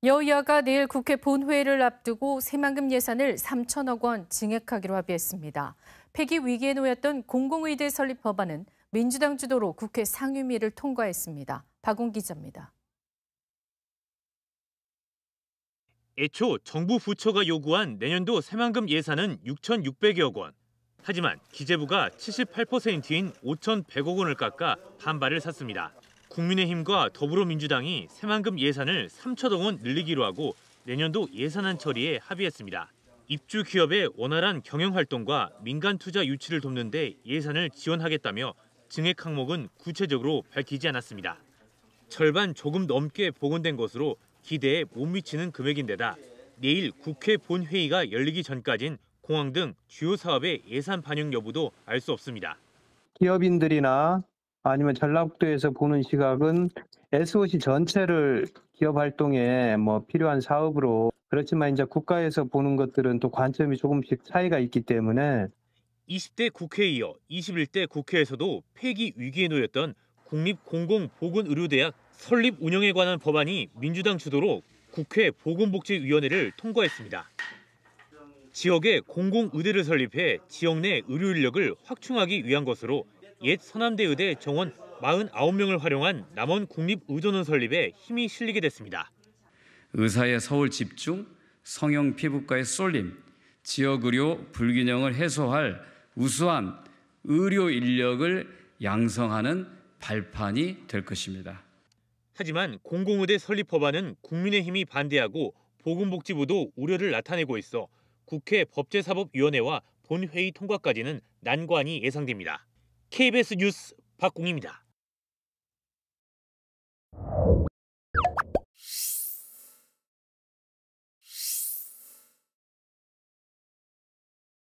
여야가 내일 국회 본회의를 앞두고 새만금 예산을 3천억 원 증액하기로 합의했습니다. 폐기 위기에 놓였던 공공의대 설립 법안은 민주당 주도로 국회 상임위를 통과했습니다. 박웅 기자입니다. 애초 정부 부처가 요구한 내년도 새만금 예산은 6,600여억 원. 하지만 기재부가 78%인 5,100억 원을 깎아 반발을 샀습니다. 국민의힘과 더불어민주당이 새만금 예산을 3천억 원 늘리기로 하고 내년도 예산안 처리에 합의했습니다. 입주 기업의 원활한 경영 활동과 민간 투자 유치를 돕는 데 예산을 지원하겠다며 증액 항목은 구체적으로 밝히지 않았습니다. 절반 조금 넘게 복원된 것으로 기대에 못 미치는 금액인데다 내일 국회 본회의가 열리기 전까진 공항 등 주요 사업의 예산 반영 여부도 알 수 없습니다. 기업인들이나 아니면 전라북도에서 보는 시각은 SOC 전체를 기업 활동에 필요한 사업으로, 그렇지만 이제 국가에서 보는 것들은 또 관점이 조금씩 차이가 있기 때문에 20대 국회에 이어 21대 국회에서도 폐기 위기에 놓였던 국립공공보건의료대학 설립 운영에 관한 법안이 민주당 주도로 국회 보건복지위원회를 통과했습니다. 지역에 공공의대를 설립해 지역 내 의료 인력을 확충하기 위한 것으로 옛 서남대 의대 정원 49명을 활용한 남원 국립의료원 설립에 힘이 실리게 됐습니다. 의사의 서울 집중, 성형 피부과의 쏠림, 지역 의료 불균형을 해소할 우수한 의료 인력을 양성하는 발판이 될 것입니다. 하지만 공공의대 설립 법안은 국민의힘이 반대하고 보건복지부도 우려를 나타내고 있어 국회 법제사법위원회와 본회의 통과까지는 난관이 예상됩니다. KBS 뉴스 박공입니다.